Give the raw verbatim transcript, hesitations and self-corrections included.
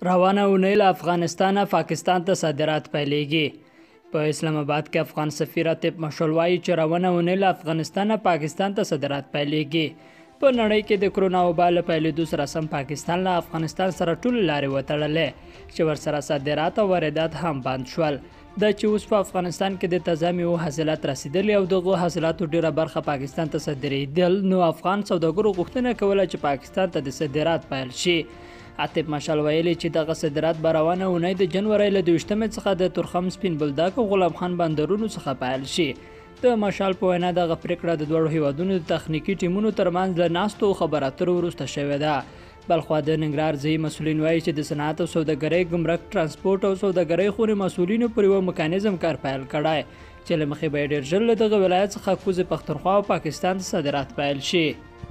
روانه اونۍ له افغانستانه پاکستان ته صادرات پیلېږي. په اسلام آباد کې افغان سفیر عاطف مشعل وایي چې روانه اونۍ له افغانستانه پاکستان ته صادرات پیلېږي. په نړۍ کې د کرونا وبا له پیلېدو سره سم پاکستان له افغانستان سره ټولې لارې وتړلې چې ورسره صادرات او واردات هم بند شول. دا چې اوس په افغانستان کې د تازه میوو حاصلات رسیدلي او دغو حاصلاتو ډیره برخه پاکستان ته صادرېدل، نو افغان سوداګرو غوښتنه کوله چې پاکستان ته د صادرات پیل شي. عاطف مشعل ویلي چې دغه صادرات به روانه اونۍ د جنورۍ له دویشتمې څخه د تورخم، سپین بولدک او غلام خان بندرونو څخه پیل شي. د مشعل په وینا دغه پریکړه د دواړو هیوادونو د تخنیکي ټیمونو ترمنځ له ناستو خبرو اترو وروسته شوې ده. بلخوا د ننګرهار ځایي مسؤلین وایي چې د صنعت او سوداګرۍ، ګمرک، ترانسپورټ او سوداګرۍ خونې مسؤلینو پر یوه میکانیزم کار پیل کړی چې له مخې به یې ډېر ژر له دغه ولایت څخه کوزې پښتونخوا او پاکستان ته صادرات پیل شي.